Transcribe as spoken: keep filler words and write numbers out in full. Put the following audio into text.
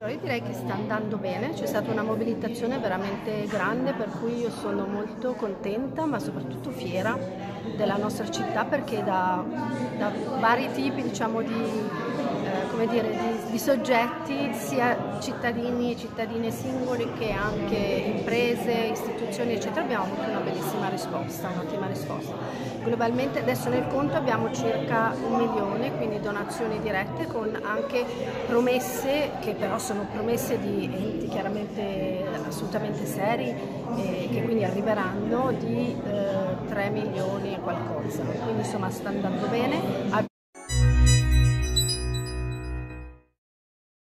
Io direi che sta andando bene, c'è stata una mobilitazione veramente grande per cui io sono molto contenta ma soprattutto fiera della nostra città perché da, da vari tipi diciamo, di, eh, come dire, di, di soggetti, sia cittadini e cittadine singoli che anche imprese, istituzioni eccetera, abbiamo avuto una bellissima risposta, un'ottima risposta. Globalmente adesso nel conto abbiamo circa un milione, quindi donazioni dirette con anche promesse che però sono promesse di enti chiaramente assolutamente seri e che quindi arriveranno di eh, tre milioni e qualcosa, quindi insomma sta andando bene.